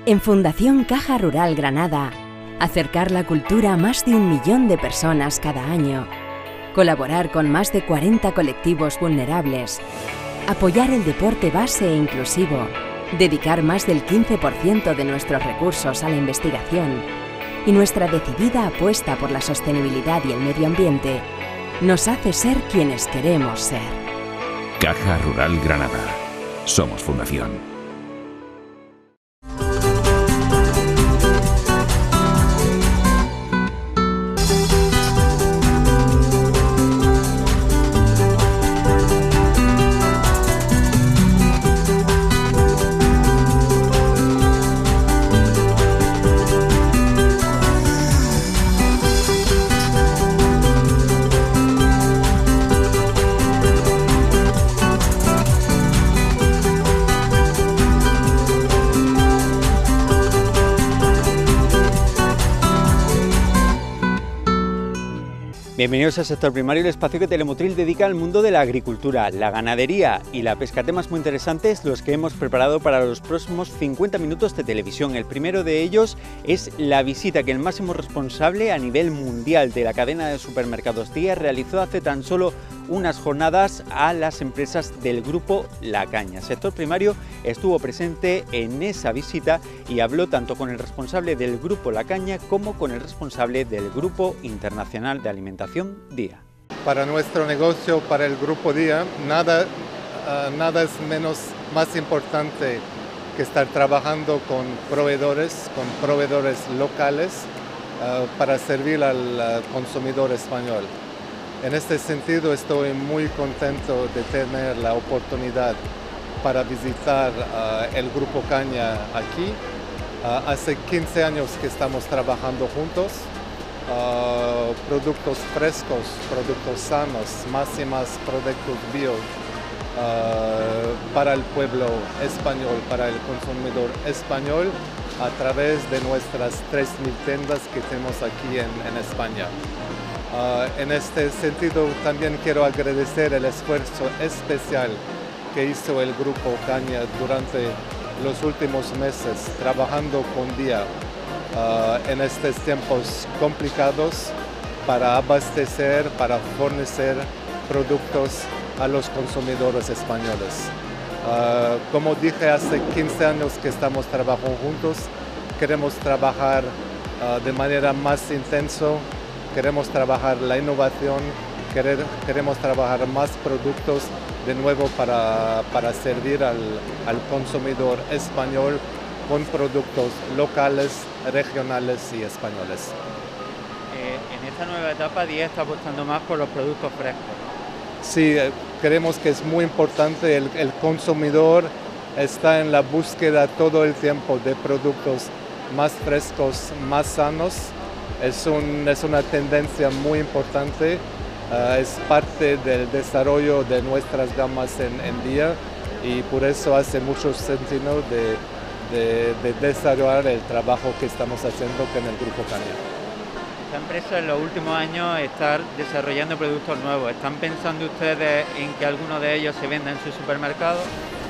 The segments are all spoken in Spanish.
En Fundación Caja Rural Granada, acercar la cultura a más de 1 millón de personas cada año, colaborar con más de 40 colectivos vulnerables, apoyar el deporte base e inclusivo, dedicar más del 15% de nuestros recursos a la investigación y nuestra decidida apuesta por la sostenibilidad y el medio ambiente nos hace ser quienes queremos ser. Caja Rural Granada. Somos Fundación. Bienvenidos al Sector Primario, el espacio que Telemotril dedica al mundo de la agricultura, la ganadería y la pesca. Temas muy interesantes los que hemos preparado para los próximos 50 minutos de televisión. El primero de ellos es la visita que el máximo responsable a nivel mundial de la cadena de supermercados Día realizó hace tan solo unas jornadas a las empresas del grupo La Caña. Sector Primario estuvo presente en esa visita y habló tanto con el responsable del grupo La Caña como con el responsable del Grupo Internacional de Alimentación Día. Para nuestro negocio, para el grupo Día, nada es más importante que estar trabajando con proveedores locales para servir al consumidor español. En este sentido, estoy muy contento de tener la oportunidad para visitar el Grupo Caña aquí. Hace 15 años que estamos trabajando juntos. Productos frescos, productos sanos, más y más productos bio para el pueblo español, para el consumidor español, a través de nuestras 3.000 tiendas que tenemos aquí en España. En este sentido, también quiero agradecer el esfuerzo especial que hizo el Grupo Caña durante los últimos meses, trabajando con Día en estos tiempos complicados para abastecer, para fornecer productos a los consumidores españoles. Como dije, hace 15 años que estamos trabajando juntos, queremos trabajar de manera más intensa. Queremos trabajar la innovación, queremos trabajar más productos de nuevo para servir al consumidor español con productos locales, regionales y españoles. En esta nueva etapa Día está apostando más por los productos frescos, ¿no? Sí, creemos que es muy importante, el consumidor está en la búsqueda todo el tiempo de productos más frescos, más sanos. Es una tendencia muy importante, es parte del desarrollo de nuestras gamas en Día y por eso hace mucho sentido de desarrollar el trabajo que estamos haciendo con el Grupo Caña. Esta empresa en los últimos años está desarrollando productos nuevos. ¿Están pensando ustedes en que alguno de ellos se venda en su supermercado?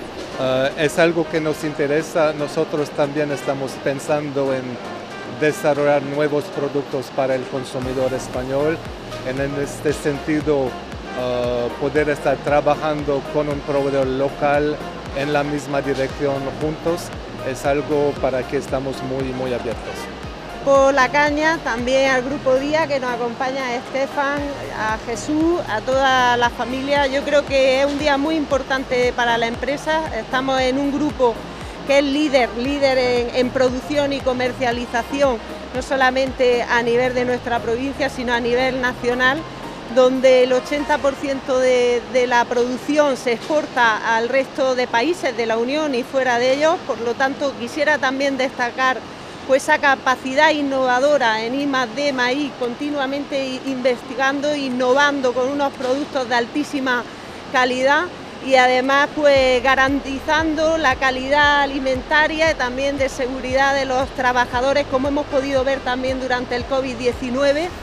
Es algo que nos interesa. Nosotros también estamos pensando en desarrollar nuevos productos para el consumidor español. En este sentido, poder estar trabajando con un proveedor local en la misma dirección juntos es algo para que estamos muy abiertos. Por La Caña, también al Grupo Día que nos acompaña, a Estefan, a Jesús, a toda la familia. Yo creo que es un día muy importante para la empresa. Estamos en un grupo que es líder en producción y comercialización, no solamente a nivel de nuestra provincia, sino a nivel nacional, donde el 80% de la producción se exporta al resto de países de la Unión y fuera de ellos. Por lo tanto, quisiera también destacar pues esa capacidad innovadora en I+D, I, continuamente investigando e innovando con unos productos de altísima calidad y además pues garantizando la calidad alimentaria y también de seguridad de los trabajadores, como hemos podido ver también durante el COVID-19,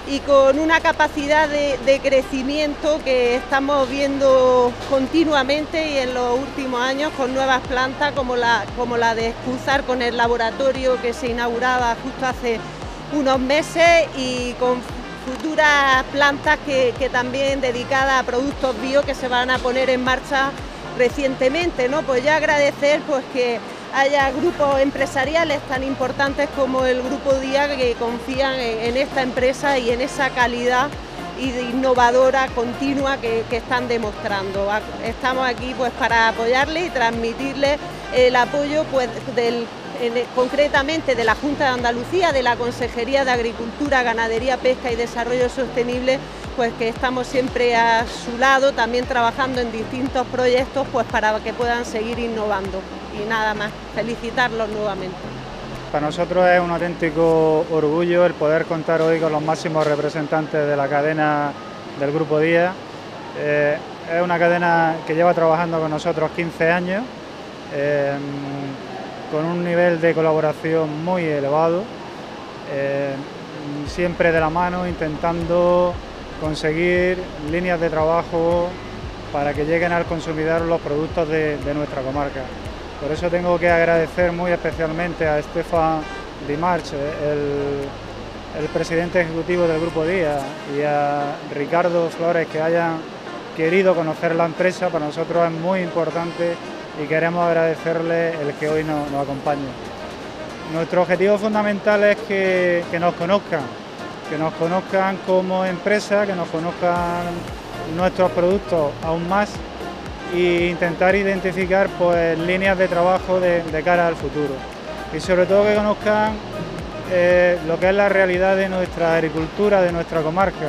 y con una capacidad de crecimiento que estamos viendo continuamente y en los últimos años con nuevas plantas como la de Escúzar, con el laboratorio que se inauguraba justo hace unos meses y con futuras plantas que también dedicadas a productos bio que se van a poner en marcha recientemente, ¿no? Pues ya agradecer pues que haya grupos empresariales tan importantes como el Grupo Día que confían en esta empresa y en esa calidad innovadora continua que están demostrando. Estamos aquí pues para apoyarles y transmitirles el apoyo pues concretamente de la Junta de Andalucía, de la Consejería de Agricultura, Ganadería, Pesca y Desarrollo Sostenible, pues que estamos siempre a su lado, también trabajando en distintos proyectos pues para que puedan seguir innovando. Y nada más, felicitarlos nuevamente. Para nosotros es un auténtico orgullo el poder contar hoy con los máximos representantes de la cadena del Grupo Día. Es una cadena que lleva trabajando con nosotros 15 años, con un nivel de colaboración muy elevado, siempre de la mano intentando conseguir líneas de trabajo para que lleguen al consumidor los productos de nuestra comarca. Por eso tengo que agradecer muy especialmente a Stefan Dimarch, el presidente ejecutivo del Grupo Día, y a Ricardo Flores que hayan querido conocer la empresa. Para nosotros es muy importante y queremos agradecerle el que hoy nos acompañe. Nuestro objetivo fundamental es que nos conozcan como empresa, que nos conozcan nuestros productos aún más e intentar identificar pues líneas de trabajo de cara al futuro y sobre todo que conozcan lo que es la realidad de nuestra agricultura, de nuestra comarca.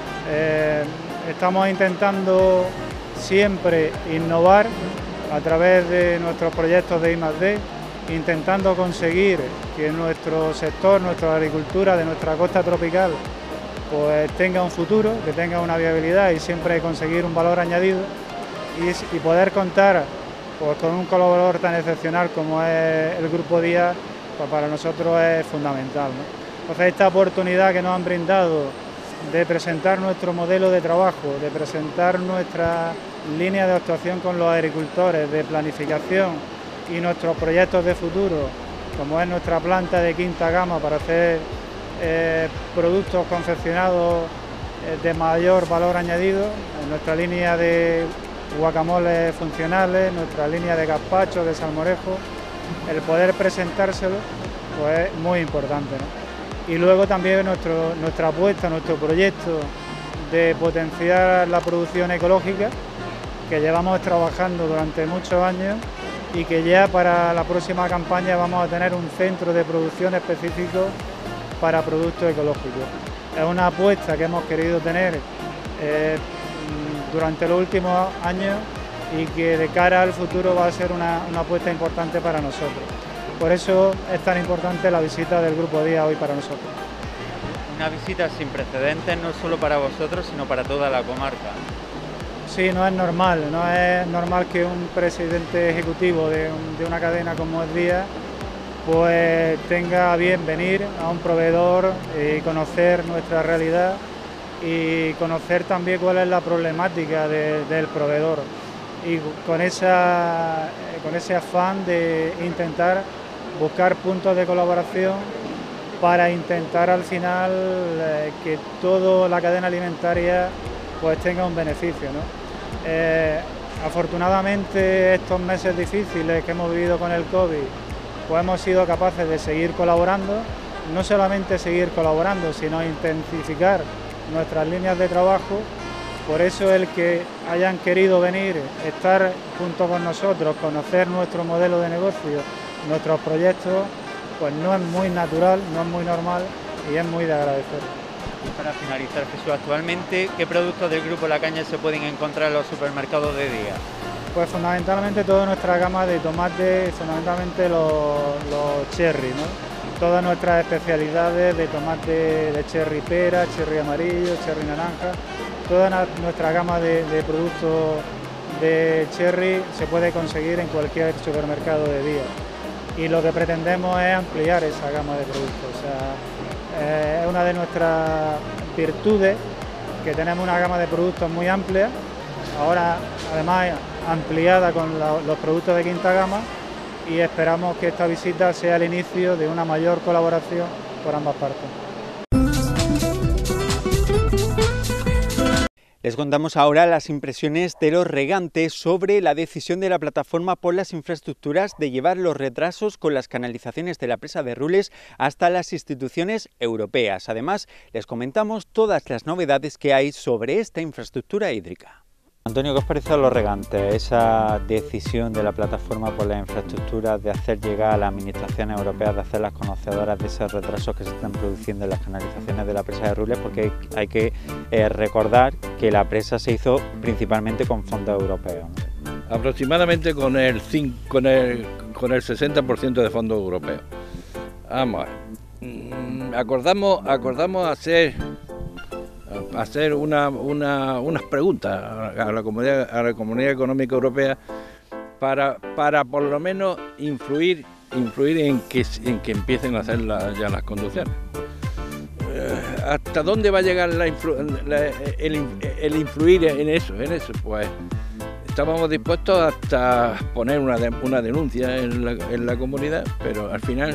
Estamos intentando siempre innovar a través de nuestros proyectos de I+D, intentando conseguir que nuestro sector, nuestra agricultura de nuestra costa tropical pues tenga un futuro, que tenga una viabilidad y siempre conseguir un valor añadido y poder contar pues con un colaborador tan excepcional como es el Grupo Día, pues para nosotros es fundamental, ¿no? Entonces esta oportunidad que nos han brindado de presentar nuestro modelo de trabajo, de presentar nuestra línea de actuación con los agricultores, de planificación y nuestros proyectos de futuro, como es nuestra planta de quinta gama para hacer productos confeccionados de mayor valor añadido, en nuestra línea de guacamoles funcionales, nuestra línea de gazpacho, de salmorejo, el poder presentárselo pues es muy importante, ¿no? Y luego también nuestra apuesta, nuestro proyecto de potenciar la producción ecológica, que llevamos trabajando durante muchos años y que ya para la próxima campaña vamos a tener un centro de producción específico para productos ecológicos. Es una apuesta que hemos querido tener durante los últimos años y que de cara al futuro va a ser una apuesta importante para nosotros. Por eso es tan importante la visita del Grupo Día hoy para nosotros. Una visita sin precedentes no solo para vosotros, sino para toda la comarca. Sí, no es normal que un presidente ejecutivo de una cadena como es Día pues tenga a bien venir a un proveedor y conocer nuestra realidad y conocer también cuál es la problemática del proveedor y con ese afán de intentar buscar puntos de colaboración para intentar al final que toda la cadena alimentaria pues tenga un beneficio, ¿no? Afortunadamente estos meses difíciles que hemos vivido con el COVID pues hemos sido capaces de seguir colaborando, no solamente seguir colaborando, sino intensificar nuestras líneas de trabajo. Por eso el que hayan querido venir, estar junto con nosotros, conocer nuestro modelo de negocio, nuestros proyectos, pues no es muy natural, no es muy normal y es muy de agradecer. Y para finalizar, Jesús, actualmente, ¿qué productos del Grupo La Caña se pueden encontrar en los supermercados de Día? Pues fundamentalmente toda nuestra gama de tomates, fundamentalmente los cherry, ¿no? Todas nuestras especialidades de tomate de cherry pera, cherry amarillo, cherry naranja, toda nuestra gama de productos de cherry se puede conseguir en cualquier supermercado de Día. Y lo que pretendemos es ampliar esa gama de productos. O sea, es una de nuestras virtudes, que tenemos una gama de productos muy amplia, ahora además ampliada con los productos de quinta gama, y esperamos que esta visita sea el inicio de una mayor colaboración por ambas partes. Les contamos ahora las impresiones de los regantes sobre la decisión de la plataforma por las infraestructuras de llevar los retrasos con las canalizaciones de la presa de Rules hasta las instituciones europeas. Además, les comentamos todas las novedades que hay sobre esta infraestructura hídrica. Antonio, ¿qué os parece a los regantes esa decisión de la plataforma por las infraestructuras de hacer llegar a las administraciones europeas, de hacerlas conocedoras de esos retrasos que se están produciendo en las canalizaciones de la presa de Rules? Porque hay que recordar que la presa se hizo principalmente con fondos europeos, ¿no? Aproximadamente con el 60% de fondos europeos. Vamos, acordamos hacer unas preguntas a la Comunidad Económica Europea para por lo menos influir en que empiecen a hacer ya las conducciones. ¿Hasta dónde va a llegar el influir en eso? Pues estábamos dispuestos hasta poner una denuncia en la comunidad, pero al final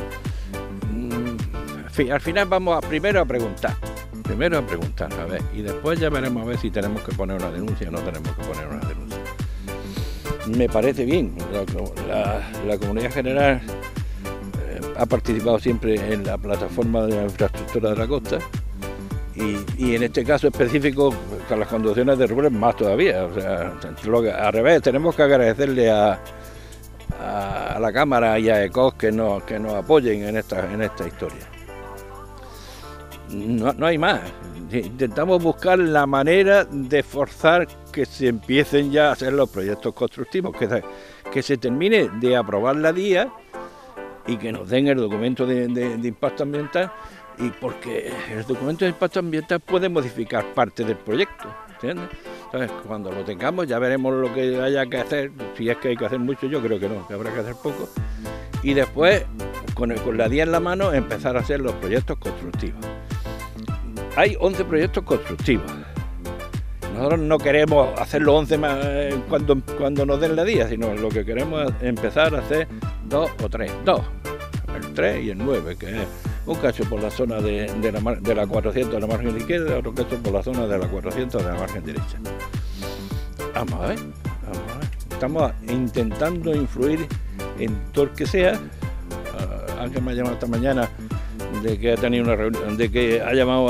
vamos primero a preguntar, a ver, y después ya veremos a ver si tenemos que poner una denuncia o no tenemos que poner una denuncia. Me parece bien, la Comunidad General ha participado siempre en la plataforma de la infraestructura de la costa y en este caso específico con las conducciones de Rules más todavía. O sea, al revés, tenemos que agradecerle a la Cámara y a ECOS que nos apoyen en esta historia. No hay más. Intentamos buscar la manera de forzar que se empiecen ya a hacer los proyectos constructivos, que se termine de aprobar la DIA y que nos den el documento de impacto ambiental, y porque el documento de impacto ambiental puede modificar parte del proyecto, ¿entiendes? Entonces, cuando lo tengamos ya veremos lo que haya que hacer. Si es que hay que hacer mucho, yo creo que no, que habrá que hacer poco, y después con la DIA en la mano empezar a hacer los proyectos constructivos. Hay 11 proyectos constructivos. Nosotros no queremos hacer los 11 más cuando nos den la DIA, sino lo que queremos es empezar a hacer 2 o 3. 2, el 3 y el 9, que es un cacho por la zona de la 400 de la margen izquierda, otro cacho por la zona de la 400 de la margen derecha. Vamos a ver. Estamos intentando influir en todo el que sea. Ángel me ha llamado esta mañana de que ha tenido una reunión, de que ha llamado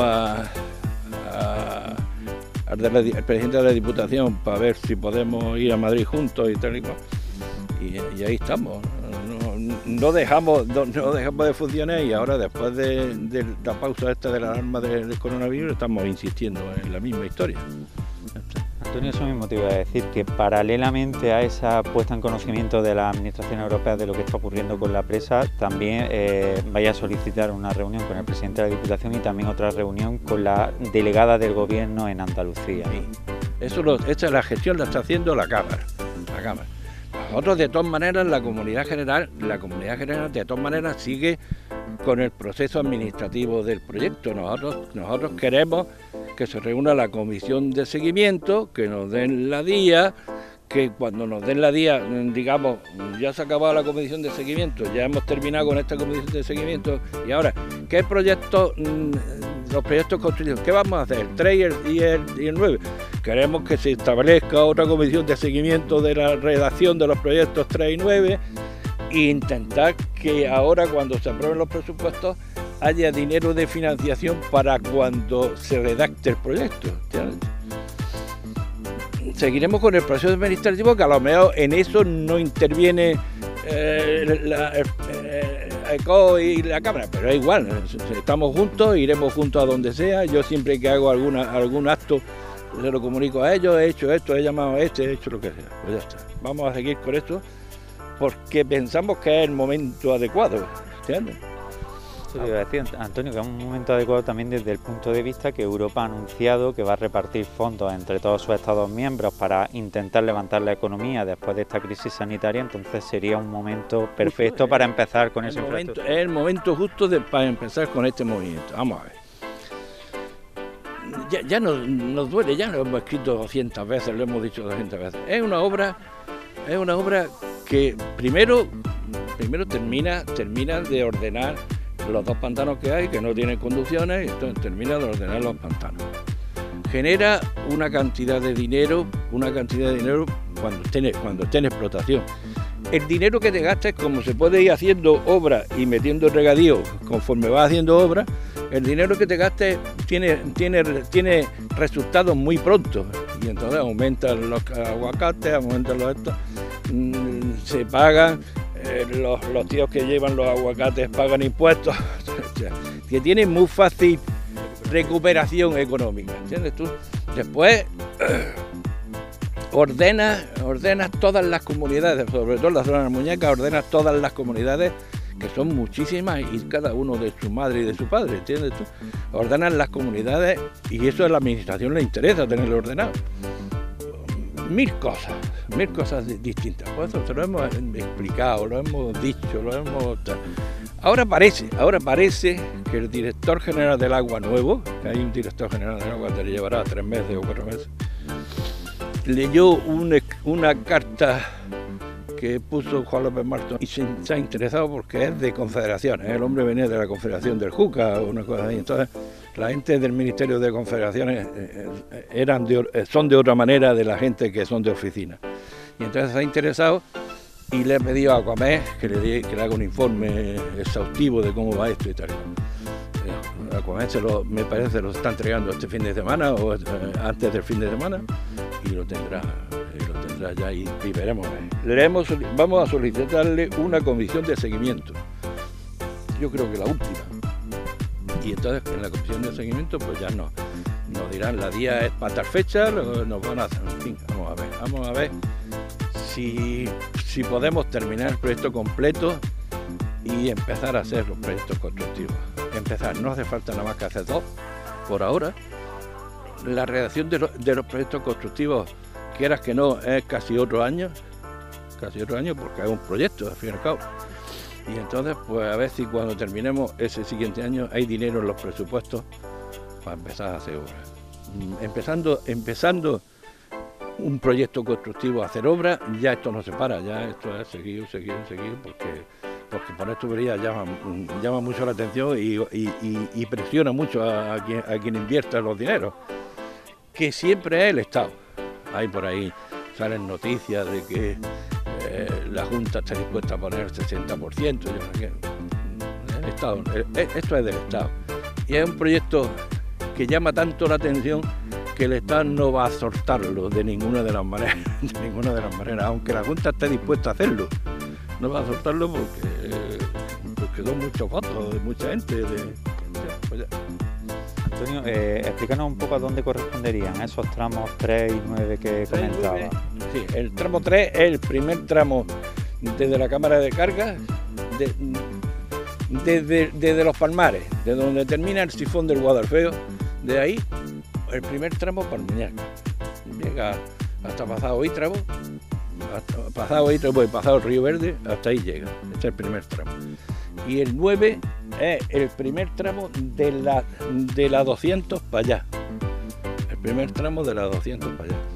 al presidente de la Diputación para ver si podemos ir a Madrid juntos y tal y cual. Y ahí estamos. No dejamos de funcionar, y ahora después de la pausa esta de la alarma del coronavirus estamos insistiendo en la misma historia. Antonio, eso mismo te iba a decir, que paralelamente a esa puesta en conocimiento de la Administración Europea de lo que está ocurriendo con la presa, también vaya a solicitar una reunión con el presidente de la Diputación y también otra reunión con la delegada del Gobierno en Andalucía. Esta la gestión la está haciendo la Cámara. Nosotros, de todas maneras, la Comunidad General de todas maneras sigue con el proceso administrativo del proyecto. Nosotros queremos que se reúna la comisión de seguimiento, que nos den la DIA, que cuando nos den la DIA, digamos, ya se ha acabado la comisión de seguimiento, ya hemos terminado con esta comisión de seguimiento, y ahora, ¿qué proyectos, los proyectos construidos, qué vamos a hacer? ¿El 3 y el 9? Queremos que se establezca otra comisión de seguimiento de la redacción de los proyectos 3 y 9, e intentar que ahora, cuando se aprueben los presupuestos, haya dinero de financiación para cuando se redacte el proyecto. Seguiremos con el proceso administrativo, que a lo mejor en eso no interviene ECO y la Cámara, pero es igual, estamos juntos, iremos juntos a donde sea. Yo siempre que hago algún acto se lo comunico a ellos, he hecho esto, he llamado a he hecho lo que sea, pues ya está. Vamos a seguir con esto porque pensamos que es el momento adecuado, ¿entiendes? Eso te iba a decir, Antonio, que es un momento adecuado también desde el punto de vista que Europa ha anunciado que va a repartir fondos entre todos sus Estados miembros para intentar levantar la economía después de esta crisis sanitaria, entonces sería un momento perfecto para empezar con ese momento. Es el momento justo para empezar con este movimiento. Vamos a ver. Ya nos duele, ya lo hemos escrito 200 veces, lo hemos dicho 200 veces. Es una obra que primero termina de ordenar los dos pantanos que hay, que no tienen conducciones, y entonces termina de ordenar los pantanos. Genera una cantidad de dinero cuando esté en explotación. El dinero que te gastes, como se puede ir haciendo obras y metiendo regadío conforme vas haciendo obras, el dinero que te gastes tiene resultados muy pronto, y entonces aumentan los aguacates, aumentan los estos, se pagan, los tíos que llevan los aguacates pagan impuestos, que tienen muy fácil recuperación económica, ¿entiendes tú? Después ordenas todas las comunidades, sobre todo en la zona de la Muñeca, ordenas todas las comunidades, que son muchísimas, y cada uno de su madre y de su padre, ¿entiendes tú? Ordenan las comunidades, y eso a la administración le interesa tenerlo ordenado. Mil cosas distintas. Pues eso lo hemos explicado, lo hemos dicho, Ahora parece que el director general del agua nuevo, que hay un director general del agua que le llevará 3 meses o 4 meses, leyó una carta que puso Juan López Martón y se ha interesado porque es de confederaciones. El hombre venía de la Confederación del Júcar o una cosa así. Entonces, la gente del Ministerio de Confederaciones son de otra manera de la gente que son de oficina. Y entonces se ha interesado y le ha pedido a Aquamed que le haga un informe exhaustivo de cómo va esto y tal. Aquamed me parece lo está entregando este fin de semana o antes del fin de semana, y lo tendrá ya y veremos. Vamos a solicitarle una comisión de seguimiento. Yo creo que la última. Y entonces en la comisión de seguimiento pues ya nos dirán la día es para tal fecha, nos van a hacer. En fin, vamos a ver si podemos terminar el proyecto completo y empezar a hacer los proyectos constructivos. No hace falta nada más que hacer 2 por ahora. La redacción de los proyectos constructivos, quieras que no, es casi otro año porque es un proyecto al fin y al cabo. Y entonces pues a ver si cuando terminemos ese siguiente año hay dinero en los presupuestos para empezar a hacer obras. Empezando un proyecto constructivo a hacer obras, ya esto no se para, ya esto es seguir, porque poner tuberías llama mucho la atención y presiona mucho a quien invierta los dineros, que siempre es el Estado. Hay por ahí, salen noticias de que la Junta está dispuesta a poner el 60%. El Estado, esto es del Estado. Y es un proyecto que llama tanto la atención que el Estado no va a soltarlo de ninguna de las maneras, aunque la Junta esté dispuesta a hacerlo. No va a soltarlo porque son muchos votos de mucha gente. Antonio, explícanos un poco a dónde corresponderían esos tramos 3 y 9 que comentaba. Sí, el tramo 3 es el primer tramo desde la cámara de carga, desde Los Palmares, de donde termina el sifón del Guadalfeo, de ahí el primer tramo para Muñeca. Llega hasta pasado Ítrabo y pasado Río Verde, hasta ahí llega. Este es el primer tramo. Y el 9 es el primer tramo de la 200 para allá. El primer tramo de la 200 para allá.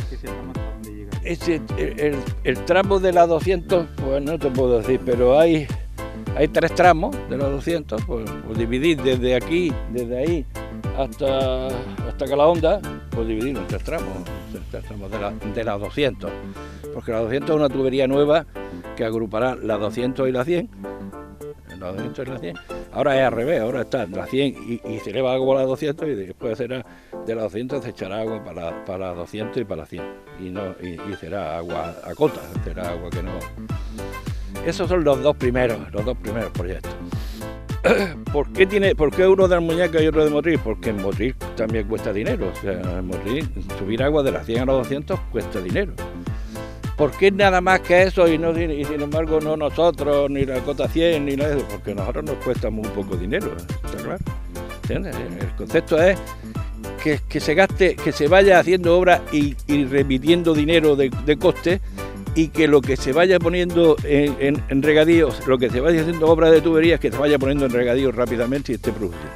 El tramo de la 200, pues no te puedo decir, pero hay 3 tramos de la 200, pues dividir desde ahí hasta Calahonda, pues dividirlo en 3 tramos de la 200. Porque la 200 es una tubería nueva que agrupará la 200 y la 100. La 200 y la 100. Ahora es al revés, ahora está la 100 y se eleva agua a la 200 y después será de la 200 se echará agua para la 200 y para la 100. Y será agua a cota, será agua que no. Esos son los dos primeros proyectos. ¿Por qué uno de Muñeca y otro de Motril? Porque en Motril también cuesta dinero. O sea, en Motril subir agua de la 100 a la 200 cuesta dinero. ¿por qué nada más que eso y sin embargo no nosotros, ni la cota 100, ni nada de eso? Porque a nosotros nos cuesta muy poco dinero, está claro. ¿Entiendes? El concepto es que se gaste, que se vaya haciendo obra y remitiendo dinero de coste, y que lo que se vaya poniendo en regadíos, lo que se vaya haciendo obra de tuberías, que se vaya poniendo en regadíos rápidamente y esté produciendo.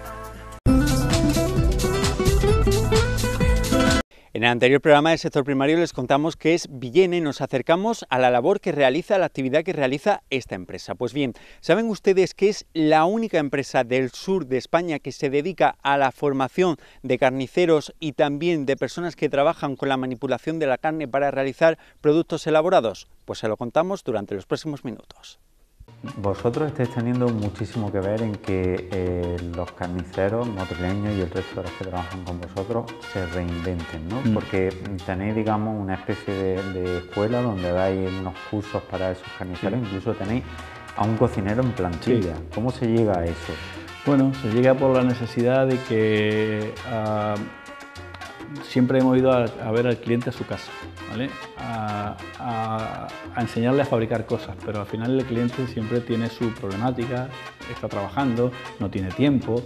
En el anterior programa del sector primario les contamos que es Villena y nos acercamos a la labor que realiza, la actividad que realiza esta empresa. Pues bien, ¿saben ustedes que es la única empresa del sur de España que se dedica a la formación de carniceros y también de personas que trabajan con la manipulación de la carne para realizar productos elaborados? Pues se lo contamos durante los próximos minutos. Vosotros estáis teniendo muchísimo que ver en que los carniceros motrileños y el resto de los que trabajan con vosotros se reinventen, ¿no? Porque tenéis, digamos, una especie de escuela donde dais unos cursos para esos carniceros, incluso tenéis a un cocinero en plantilla. Sí. ¿Cómo se llega a eso? Bueno, se llega por la necesidad de que siempre hemos ido a ver al cliente a su casa, ¿vale? A enseñarle a fabricar cosas, pero al final el cliente siempre tiene su problemática, está trabajando, no tiene tiempo,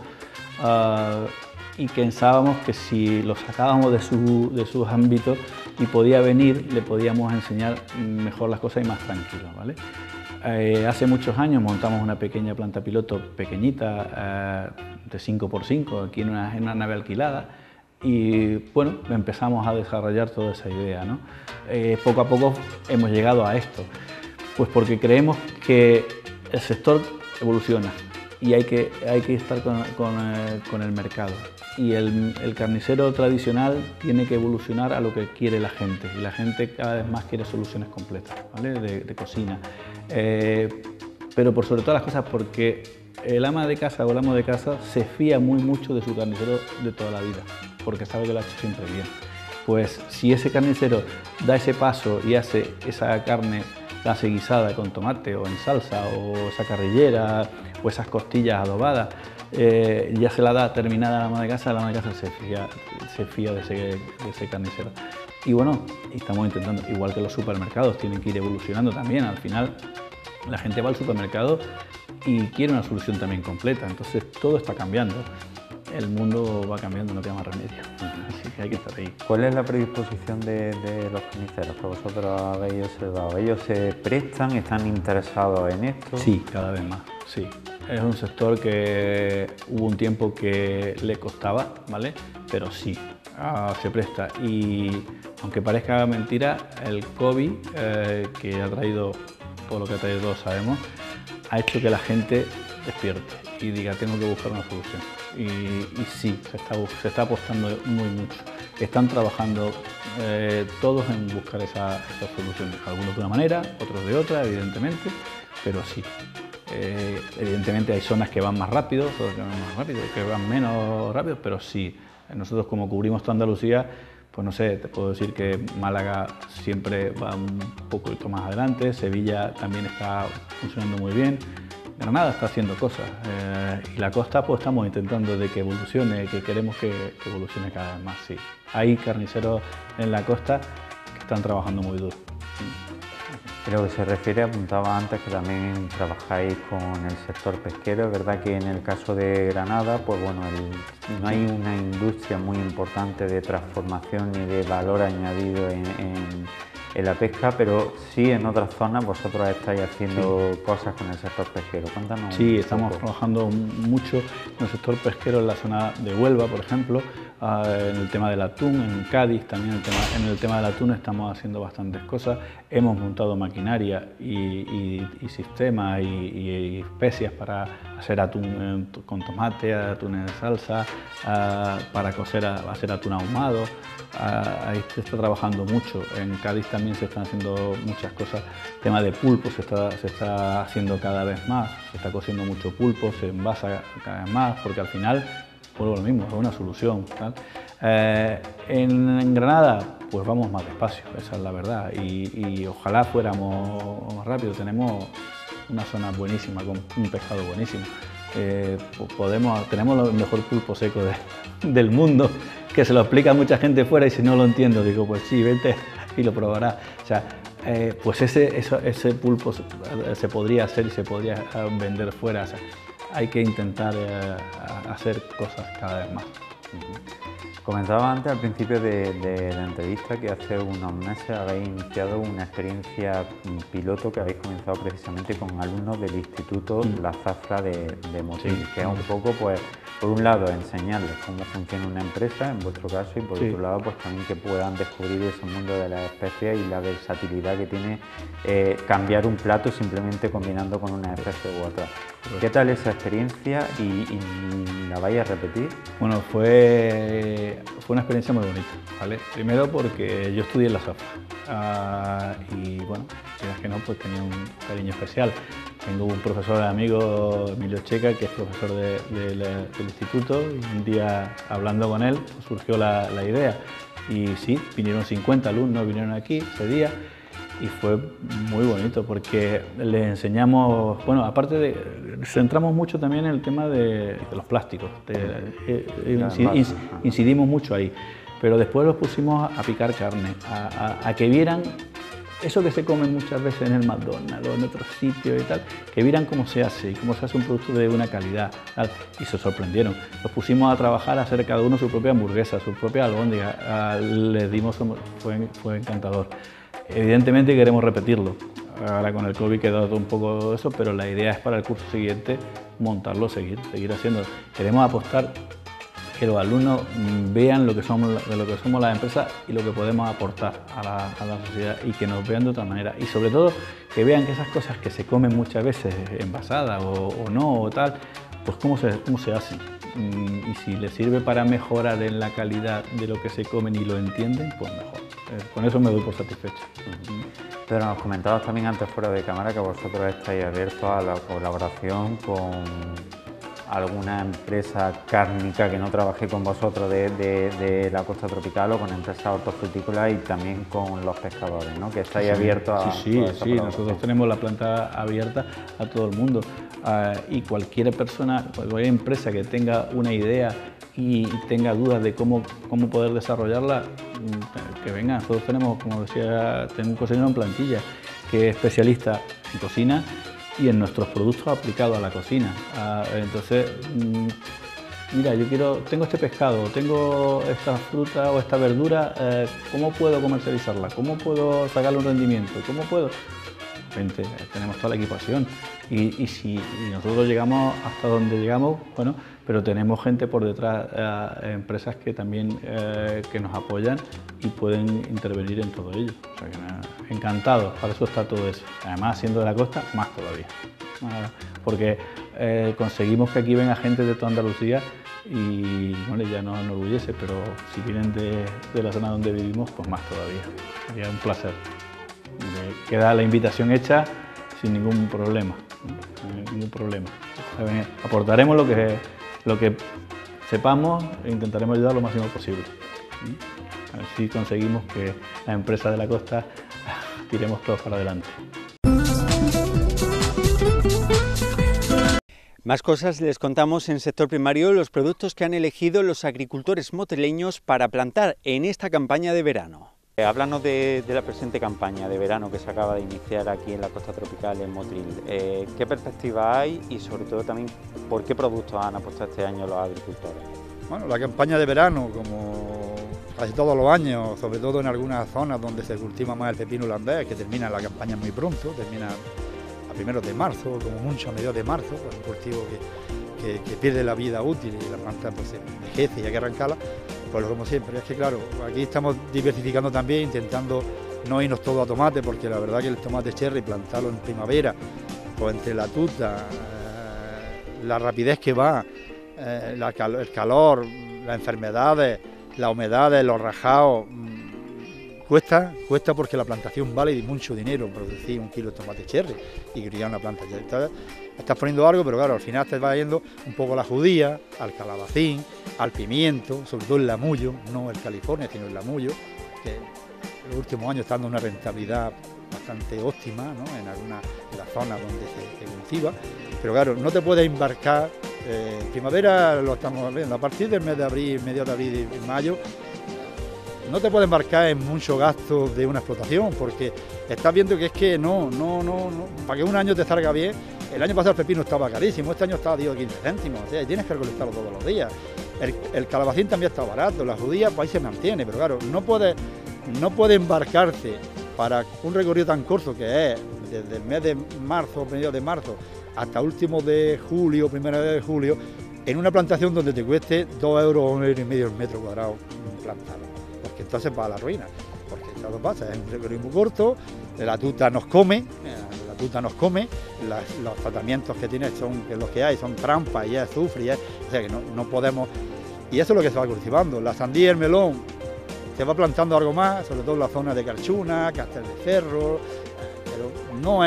y pensábamos que si lo sacábamos de sus ámbitos y podía venir, le podíamos enseñar mejor las cosas y más tranquilo, ¿vale? Hace muchos años montamos una pequeña planta piloto pequeñita, de 5x5, aquí en una nave alquilada. Y bueno, empezamos a desarrollar toda esa idea, ¿no? Poco a poco hemos llegado a esto, pues porque creemos que el sector evoluciona y hay que estar con el mercado. Y el carnicero tradicional tiene que evolucionar a lo que quiere la gente, y la gente cada vez más quiere soluciones completas, ¿vale? de cocina. Pero por sobre todas las cosas porque el ama de casa o el amo de casa se fía mucho de su carnicero de toda la vida, porque sabe que lo ha hecho siempre bien. Pues si ese carnicero da ese paso y hace esa carne, la hace guisada con tomate o en salsa, o esa carrillera o esas costillas adobadas, ya se la da terminada al ama de casa, el ama de casa se fía de ese carnicero. Y bueno, estamos intentando, igual que los supermercados tienen que ir evolucionando también, al final la gente va al supermercado y quiere una solución también completa, entonces todo está cambiando. El mundo va cambiando, no queda más remedio, así que hay que estar ahí. ¿Cuál es la predisposición de los carniceros que vosotros habéis observado? ¿Ellos se prestan, están interesados en esto? Sí, cada vez más, sí. Es un sector que hubo un tiempo que le costaba, ¿vale? Pero sí, se presta. Y aunque parezca mentira, el COVID, que ha traído todo lo que ha traído, todos sabemos, ha hecho que la gente despierte y diga, tengo que buscar una solución. Y sí, se está apostando mucho. Están trabajando todos en buscar esa solución. Algunos de una manera, otros de otra, evidentemente, pero sí. Evidentemente hay zonas que van más rápido, zonas que van más rápido, que van menos rápido, pero sí. Nosotros, como cubrimos toda Andalucía, pues no sé, te puedo decir que Málaga siempre va un poquito más adelante, Sevilla también está funcionando muy bien, Granada está haciendo cosas, y la costa pues estamos intentando de que evolucione, que queremos que evolucione cada vez más, sí. Hay carniceros en la costa que están trabajando muy duro. En lo que se refiere, apuntaba antes que también trabajáis con el sector pesquero. Es verdad que en el caso de Granada, pues bueno, no hay una industria muy importante de transformación ni de valor añadido en la pesca, pero sí en otras zonas vosotros estáis haciendo cosas con el sector pesquero. Cuéntanos. Sí, estamos trabajando mucho en el sector pesquero en la zona de Huelva, por ejemplo, en el tema del atún, en Cádiz también en el tema del atún estamos haciendo bastantes cosas. Hemos montado maquinaria y sistemas y especias para hacer atún con tomate, atún en salsa, para hacer atún ahumado. Ahí se está trabajando mucho. En Cádiz también se están haciendo muchas cosas. El tema de pulpo se está haciendo cada vez más. Se está cociendo mucho pulpo, se envasa cada vez más, porque al final, vuelvo lo mismo, es una solución, ¿tal? En Granada, pues vamos más despacio, esa es la verdad, y ojalá fuéramos más rápido. Tenemos una zona buenísima, con un pescado buenísimo. Tenemos el mejor pulpo seco del mundo, que se lo explica a mucha gente fuera y si no lo entiendo, digo, pues sí, vente y lo probarás. O sea, pues ese pulpo se podría hacer y se podría vender fuera. O sea, hay que intentar hacer cosas cada vez más. Comentaba antes al principio de la entrevista que hace unos meses habéis iniciado una experiencia piloto que habéis comenzado precisamente con alumnos del Instituto La Zafra de Motril, que es un poco, pues, por un lado, enseñarles cómo funciona una empresa, en vuestro caso, y por otro lado, pues también que puedan descubrir ese mundo de las especies y la versatilidad que tiene cambiar un plato simplemente combinando con una especie u otra. ¿Qué tal esa experiencia y la vais a repetir? Bueno, fue una experiencia muy bonita, ¿vale? Primero porque yo estudié en La Zafra y bueno, quieras que no, pues tenía un cariño especial. Tengo un profesor amigo, Emilio Checa, que es profesor del instituto, y un día hablando con él pues, surgió la idea. Y sí, vinieron 50 alumnos, vinieron aquí ese día. Y fue muy bonito porque les enseñamos, bueno, aparte de, centramos mucho también en el tema de los plásticos, incidimos mucho ahí, pero después los pusimos a picar carne, a que vieran eso que se come muchas veces en el McDonald's o en otros sitios y tal, que vieran cómo se hace y cómo se hace un producto de una calidad, tal, y se sorprendieron. Los pusimos a trabajar, a hacer cada uno su propia hamburguesa, su propia albóndiga, les dimos, fue encantador. Evidentemente queremos repetirlo, ahora con el COVID quedó todo un poco eso, pero la idea es para el curso siguiente montarlo, seguir haciéndolo. Queremos apostar que los alumnos vean lo que somos las empresas y lo que podemos aportar a la sociedad y que nos vean de otra manera. Y sobre todo que vean que esas cosas que se comen muchas veces envasadas o no o tal, pues cómo se hacen. Y si les sirve para mejorar en la calidad de lo que se comen y lo entienden, pues mejor. Con eso me doy por satisfecho. Pero nos comentabas también antes fuera de cámara que vosotros estáis abiertos a la colaboración con alguna empresa cárnica que no trabaje con vosotros de la costa tropical o con empresas hortofrutícolas y también con los pescadores, ¿no? Que estáis abiertos a... Sí, nosotros tenemos la planta abierta a todo el mundo y cualquier persona, cualquier empresa que tenga una idea y tenga dudas de cómo poder desarrollarla, que venga. Nosotros tenemos, como decía, tenemos un cocinero en plantilla que es especialista en cocina y en nuestros productos aplicados a la cocina. Entonces, mira, tengo este pescado, tengo esta fruta o esta verdura, ¿cómo puedo comercializarla? ¿Cómo puedo sacarle un rendimiento? ¿Cómo puedo? Tenemos toda la equipación y nosotros llegamos hasta donde llegamos, bueno, pero tenemos gente por detrás, empresas que también que nos apoyan y pueden intervenir en todo ello. O sea que encantados, para eso está todo eso. Además, siendo de la costa, más todavía. Porque conseguimos que aquí venga gente de toda Andalucía y bueno, ya nos enorgullece, pero si vienen de la zona donde vivimos, pues más todavía. Sería un placer. Queda la invitación hecha sin ningún problema. Aportaremos lo que sepamos e intentaremos ayudar lo máximo posible. A ver si conseguimos que la empresa de la costa tiremos todos para adelante. Más cosas les contamos en sector primario, los productos que han elegido los agricultores motrileños para plantar en esta campaña de verano. Háblanos de la presente campaña de verano que se acaba de iniciar aquí en la costa tropical, en Motril. ¿Qué perspectiva hay y sobre todo también por qué productos han apostado este año los agricultores? Bueno, la campaña de verano, como casi todos los años, sobre todo en algunas zonas donde se cultiva más el pepino holandés, que termina la campaña muy pronto, termina a primeros de marzo, como mucho a mediados de marzo, pues un cultivo que pierde la vida útil y la planta pues se envejece y hay que arrancarla. Pues como siempre, es que claro, aquí estamos diversificando también, intentando no irnos todo a tomate, porque la verdad que el tomate cherry, plantarlo en primavera, pues entre la tuta, la rapidez que va, el calor, las enfermedades, las humedades, los rajados, cuesta porque la plantación vale mucho dinero producir 1 kilo de tomate cherry y criar una planta cherry. Estás poniendo algo, pero claro, al final te va yendo un poco a la judía, al calabacín, al pimiento, sobre todo el lamullo, no el California, sino el lamullo, que en los últimos años está dando una rentabilidad bastante óptima, ¿no? En las zonas donde se cultiva, pero claro, no te puedes embarcar, en primavera lo estamos viendo, a partir del mes de abril, mediados de abril y mayo, no te puedes embarcar en mucho gasto de una explotación, porque estás viendo que es que no, para que un año te salga bien. El año pasado el pepino estaba carísimo, este año está a 15 céntimos, o sea, y tienes que recolectarlo todos los días. El calabacín también está barato, la judía pues ahí se mantiene, pero claro, no puedes embarcarte para un recorrido tan corto que es desde el mes de marzo, mediados de marzo, hasta último de julio, primera vez de julio, en una plantación donde te cueste 2 euros o 1,5 € el metro cuadrado plantado, porque entonces va a la ruina, porque todo pasa, es un recorrido muy corto, la tuta nos come, los tratamientos que tiene que los que hay son trampas y es azufre, o sea que no podemos, y eso es lo que se va cultivando. La sandía y el melón se va plantando algo más, sobre todo en la zona de Carchuna, Castel de Cerro, pero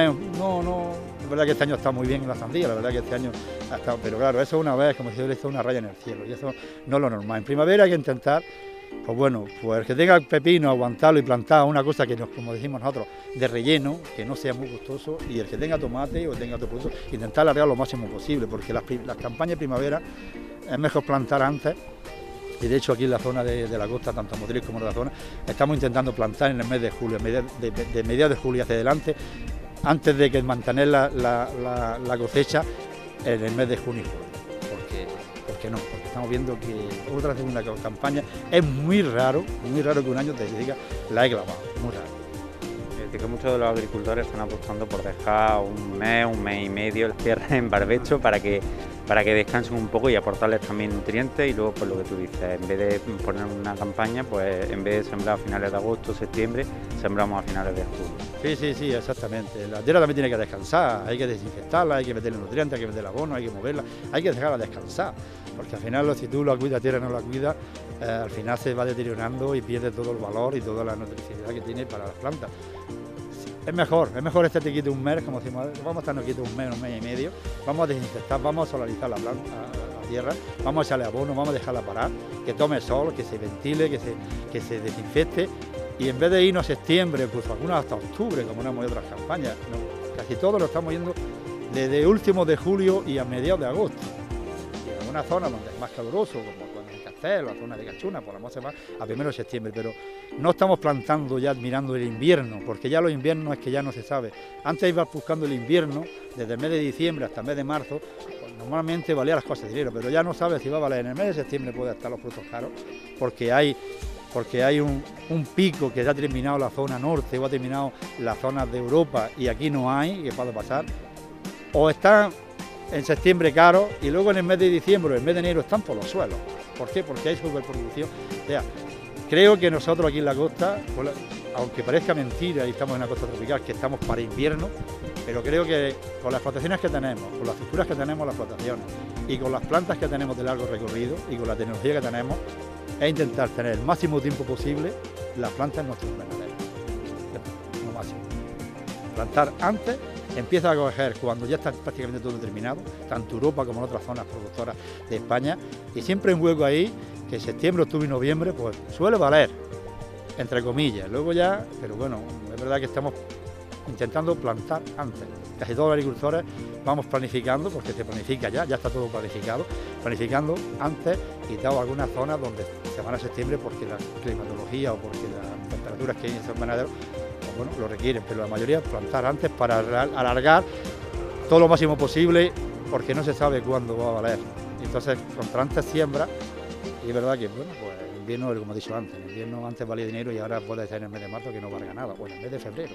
es verdad que este año está muy bien en la sandía, la verdad que este año ha estado, pero claro, eso una vez, como si hubiera una raya en el cielo, y eso no es lo normal. En primavera hay que intentar, pues bueno, pues el que tenga el pepino, aguantarlo y plantar una cosa que como decimos nosotros, de relleno, que no sea muy costoso, y el que tenga tomate o tenga otro producto, intentar alargar lo máximo posible, porque las campañas de primavera es mejor plantar antes. Y de hecho aquí en la zona de la costa, tanto en Motril como en la zona, estamos intentando plantar en el mes de julio, de mediados de julio hacia adelante, antes de que mantener la cosecha en el mes de junio y julio. Porque estamos viendo que otra segunda campaña es muy raro que un año te diga la he clavado, muy raro. Es decir, que muchos de los agricultores están apostando por dejar un mes y medio el cierre en barbecho para que descansen un poco y aportarles también nutrientes, y luego pues lo que tú dices, en vez de poner una campaña, pues en vez de sembrar a finales de agosto, septiembre, sembramos a finales de julio. Sí, exactamente. La tierra también tiene que descansar, hay que desinfectarla, hay que meterle nutrientes, hay que meterle abono, hay que moverla, hay que dejarla descansar, porque al final si tú la cuidas, tierra no la cuidas, al final se va deteriorando y pierde todo el valor y toda la nutricionalidad que tiene para las plantas. Es mejor estarte quieto un mes, como decimos, vamos a estarnos quietos un mes y medio, vamos a desinfectar, vamos a solarizar la planta, la tierra, vamos a echarle abono, vamos a dejarla parar, que tome sol, que se ventile, que se desinfecte, y en vez de irnos a septiembre, pues algunos hasta octubre, como no hemos ido otras campañas, no, casi todos lo estamos yendo desde últimos de julio y a mediados de agosto. Y en algunas zonas donde es más caluroso, como en Castel, la zona de Carchuna, pues vamos a más a 1 de septiembre, pero no estamos plantando ya mirando el invierno, porque ya los inviernos es que ya no se sabe. Antes ibas buscando el invierno, desde el mes de diciembre hasta el mes de marzo, pues normalmente valía las cosas de dinero, pero ya no sabes si va a valer. En el mes de septiembre puede estar los frutos caros, porque hay un pico que ya ha terminado la zona norte o ha terminado las zonas de Europa, y aquí no hay, que puede pasar, o están en septiembre caros y luego en el mes de diciembre o en el mes de enero están por los suelos. ¿Por qué? Porque hay superproducción. O sea, creo que nosotros aquí en la costa, aunque parezca mentira y estamos en una costa tropical, que estamos para invierno, pero creo que con las explotaciones que tenemos, con las estructuras que tenemos, las explotaciones, y con las plantas que tenemos de largo recorrido y con la tecnología que tenemos, es intentar tener el máximo tiempo posible las plantas en nuestros invernaderos. Lo máximo. Plantar antes, empieza a coger cuando ya está prácticamente todo terminado, tanto Europa como en otras zonas productoras de España, y siempre hay un hueco ahí que septiembre, octubre y noviembre pues suele valer, entre comillas. Luego ya, pero bueno, es verdad que estamos intentando plantar antes. Casi todos los agricultores vamos planificando, porque se planifica ya está todo planificando antes, quitado algunas zonas donde se van a septiembre porque la climatología o porque las temperaturas que hay en esos invernaderos pues bueno, lo requieren, pero la mayoría plantar antes para alargar todo lo máximo posible, porque no se sabe cuándo va a valer. Entonces, contra antes siembra, y es verdad que, bueno, pues el invierno, como he dicho antes, el invierno antes valía dinero y ahora puede ser en el mes de marzo que no valga nada, o en el mes de febrero.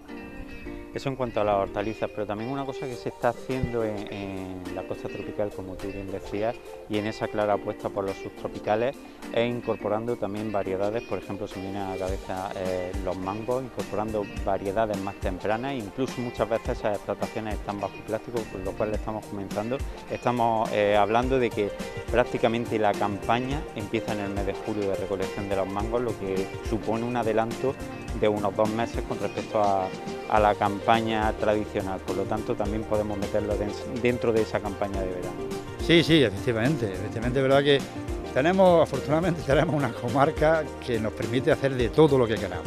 Eso en cuanto a las hortalizas, pero también una cosa que se está haciendo en la costa tropical, como tú bien decías, y en esa clara apuesta por los subtropicales, es incorporando también variedades. Por ejemplo, se me viene a la cabeza los mangos, incorporando variedades más tempranas, incluso muchas veces esas explotaciones están bajo plástico, por lo cual estamos comenzando. Estamos hablando de que prácticamente la campaña empieza en el mes de julio de recolección de los mangos, lo que supone un adelanto de unos 2 meses con respecto a la campaña tradicional, por lo tanto también podemos meterlo dentro de esa campaña de verano. Sí, efectivamente, es verdad que afortunadamente tenemos una comarca que nos permite hacer de todo lo que queramos.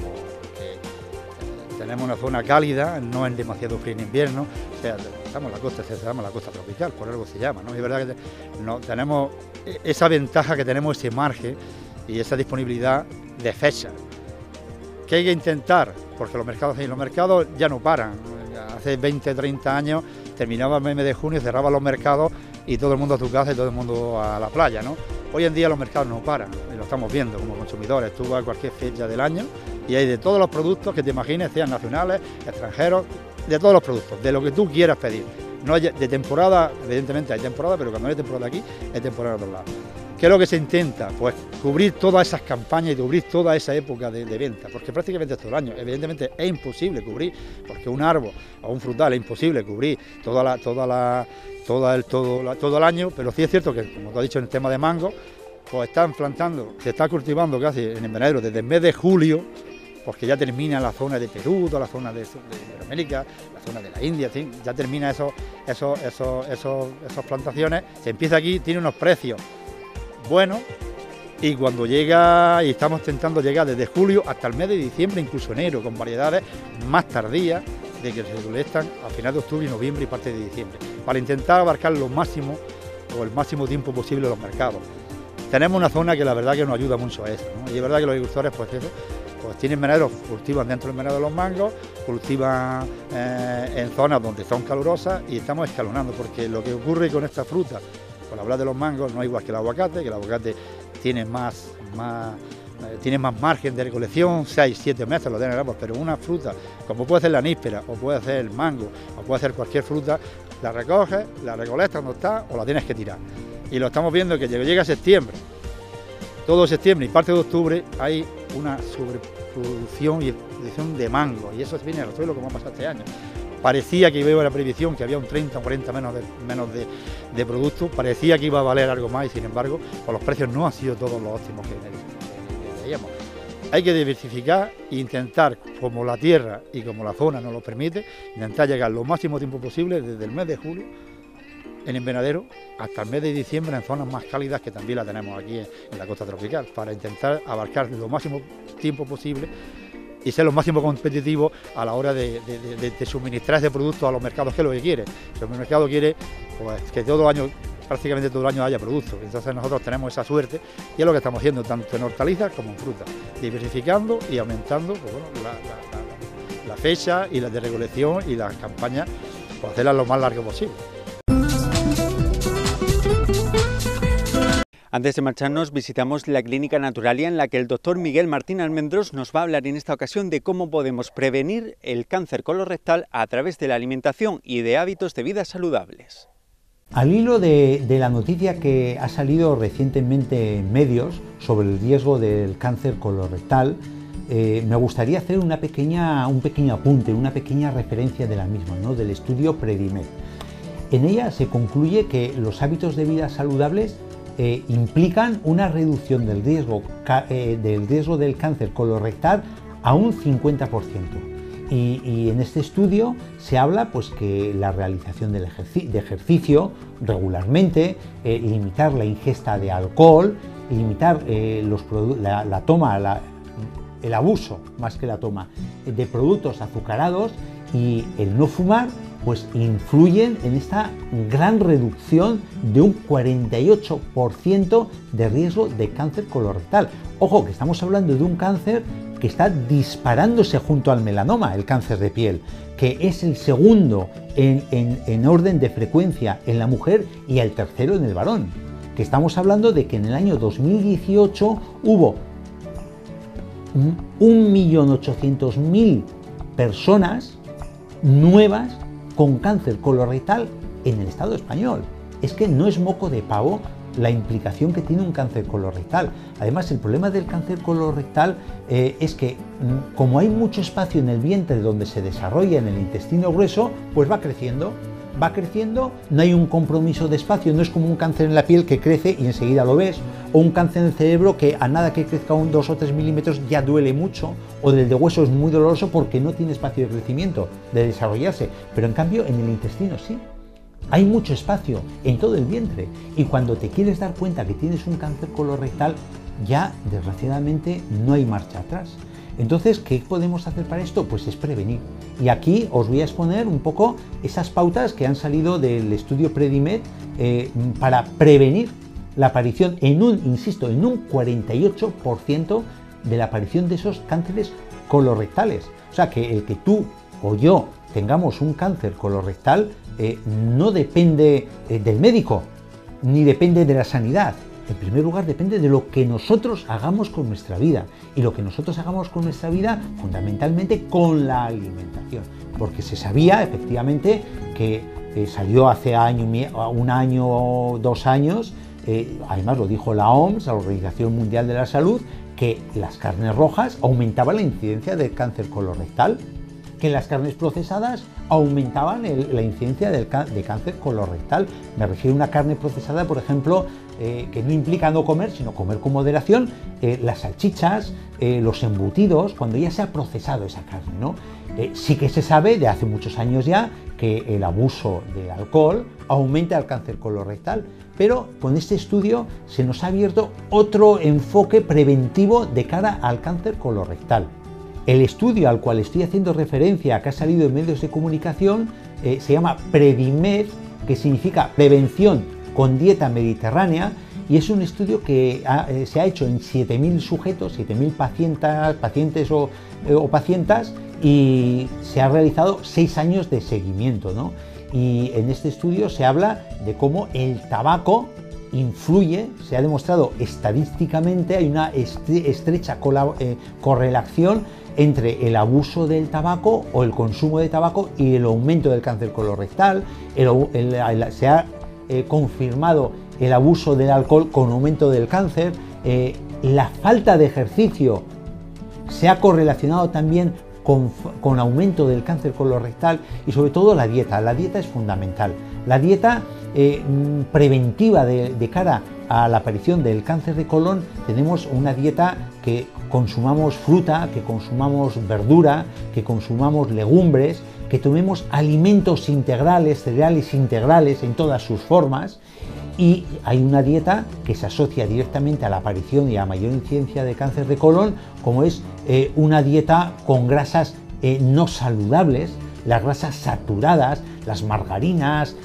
Tenemos una zona cálida, no es demasiado frío en invierno, o sea, estamos en la costa, se llama la costa tropical, por algo se llama, ¿no? Y es verdad que tenemos esa ventaja, que tenemos ese margen, y esa disponibilidad de fecha. ¿Qué hay que intentar? Porque los mercados ya no paran. Hace 20, 30 años terminaba el mes de junio, cerraban los mercados y todo el mundo a su casa y todo el mundo a la playa, ¿no? Hoy en día los mercados no paran, y lo estamos viendo como consumidores. Tú vas a cualquier fecha del año y hay de todos los productos que te imagines, sean nacionales, extranjeros, de todos los productos, de lo que tú quieras pedir. No hay de temporada, evidentemente hay temporada, pero cuando hay temporada aquí, hay temporada en otro lado. ¿Qué es lo que se intenta? Pues cubrir todas esas campañas y cubrir toda esa época de venta, porque prácticamente es todo el año. Evidentemente es imposible cubrir, porque un árbol o un frutal es imposible cubrir todo el año, pero sí es cierto que, como te he dicho en el tema de mango, pues se está cultivando casi en invernadero desde el mes de julio, porque ya termina la zona de Perú, toda la zona de América, la zona de la India, ¿sí? Ya termina esas plantaciones, se empieza aquí, tiene unos precios buenos, y cuando llega, y estamos intentando llegar desde julio hasta el mes de diciembre, incluso enero, con variedades más tardías de que se recolectan a finales de octubre, noviembre y parte de diciembre, para intentar abarcar el máximo tiempo posible los mercados. Tenemos una zona que la verdad que nos ayuda mucho a eso, ¿no? Y es verdad que los agricultores pues tienen invernaderos, cultivan dentro del invernadero los mangos, cultivan en zonas donde son calurosas, y estamos escalonando, porque lo que ocurre con esta fruta, por hablar de los mangos, no es igual que el aguacate tiene más margen de recolección, 6-7 meses lo tiene el árbol, pero una fruta, como puede ser la níspera, o puede ser el mango, o puede ser cualquier fruta, la recoges, la recolectas cuando está, o la tienes que tirar. Y lo estamos viendo que llega septiembre, todo septiembre y parte de octubre hay una sobreproducción y producción de mango, y eso viene al suelo como ha pasado este año. Parecía que iba a haber la previsión, que había un 30 o 40 menos de productos, parecía que iba a valer algo más, y sin embargo, pues los precios no han sido todos los óptimos que veíamos. Hay que diversificar e intentar, como la tierra y como la zona nos lo permite, intentar llegar lo máximo tiempo posible desde el mes de julio en invernadero hasta el mes de diciembre en zonas más cálidas, que también la tenemos aquí en la costa tropical, para intentar abarcar lo máximo tiempo posible y ser lo máximo competitivo a la hora de suministrar ese producto a los mercados, que es lo que quiere. Si el mercado quiere pues, que prácticamente todo el año haya productos, entonces nosotros tenemos esa suerte, y es lo que estamos haciendo tanto en hortalizas como en frutas, diversificando y aumentando pues, bueno, la fecha y la de recolección y las campañas, para hacerlas lo más largo posible. Antes de marcharnos, visitamos la Clínica Naturalia, en la que el doctor Miguel Martín Almendros nos va a hablar en esta ocasión de cómo podemos prevenir el cáncer colorectal a través de la alimentación y de hábitos de vida saludables. Al hilo de la noticia que ha salido recientemente en medios sobre el riesgo del cáncer colorectal, me gustaría hacer un pequeño apunte, una pequeña referencia de la misma, ¿no? Del estudio Predimed. En ella se concluye que los hábitos de vida saludables implican una reducción del riesgo del cáncer colorectal a un 50%. Y en este estudio se habla pues, que la realización de ejercicio regularmente, limitar la ingesta de alcohol, limitar el abuso, más que la toma, de productos azucarados, y el no fumar, pues influyen en esta gran reducción de un 48% de riesgo de cáncer colorectal. Ojo, que estamos hablando de un cáncer que está disparándose junto al melanoma, el cáncer de piel, que es el segundo en orden de frecuencia en la mujer y el tercero en el varón. Que estamos hablando de que en el año 2018 hubo 1.800.000 personas nuevas con cáncer colorectal en el Estado español. Es que no es moco de pavo la implicación que tiene un cáncer colorectal. Además, el problema del cáncer colorectal es que como hay mucho espacio en el vientre donde se desarrolla en el intestino grueso, pues va creciendo, no hay un compromiso de espacio, no es como un cáncer en la piel que crece y enseguida lo ves, o un cáncer en el cerebro que a nada que crezca 2 o 3 milímetros ya duele mucho, o del de hueso es muy doloroso porque no tiene espacio de crecimiento, de desarrollarse, pero en cambio en el intestino sí. Hay mucho espacio en todo el vientre, y cuando te quieres dar cuenta que tienes un cáncer colorectal, ya desgraciadamente no hay marcha atrás. Entonces, ¿qué podemos hacer para esto? Pues es prevenir. Y aquí os voy a exponer un poco esas pautas que han salido del estudio Predimed para prevenir la aparición insisto, en un 48% de la aparición de esos cánceres colorectales. O sea que el que tú o yo tengamos un cáncer colorectal no depende del médico, ni depende de la sanidad. En primer lugar, depende de lo que nosotros hagamos con nuestra vida. Y lo que nosotros hagamos con nuestra vida, fundamentalmente con la alimentación. Porque se sabía, efectivamente, que salió hace un año o 2 años, además lo dijo la OMS, la Organización Mundial de la Salud, que las carnes rojas aumentaban la incidencia del cáncer colorectal, que las carnes procesadas aumentaban la incidencia de cáncer colorectal. Me refiero a una carne procesada, por ejemplo, que no implica no comer, sino comer con moderación, las salchichas, los embutidos, cuando ya se ha procesado esa carne, ¿no? Sí que se sabe de hace muchos años ya que el abuso de alcohol aumenta el cáncer colorectal, pero con este estudio se nos ha abierto otro enfoque preventivo de cara al cáncer colorectal. El estudio al cual estoy haciendo referencia, que ha salido en medios de comunicación, se llama PREVIMED, que significa prevención con dieta mediterránea, y es un estudio que se ha hecho en 7.000 sujetos, 7.000 pacientes o pacientas, y se ha realizado 6 años de seguimiento, ¿no? Y en este estudio se habla de cómo el tabaco influye, se ha demostrado estadísticamente, hay una estrecha correlación entre el abuso del tabaco o el consumo de tabaco y el aumento del cáncer colorectal. Se ha confirmado el abuso del alcohol con aumento del cáncer. La falta de ejercicio se ha correlacionado también con aumento del cáncer colorectal, y sobre todo la dieta. La dieta es fundamental. La dieta preventiva de cara a la aparición del cáncer de colon, tenemos una dieta que consumamos fruta, que consumamos verdura, que consumamos legumbres, que tomemos alimentos integrales, cereales integrales en todas sus formas. Y hay una dieta que se asocia directamente a la aparición y a mayor incidencia de cáncer de colon, como es una dieta con grasas no saludables, las grasas saturadas, las margarinas,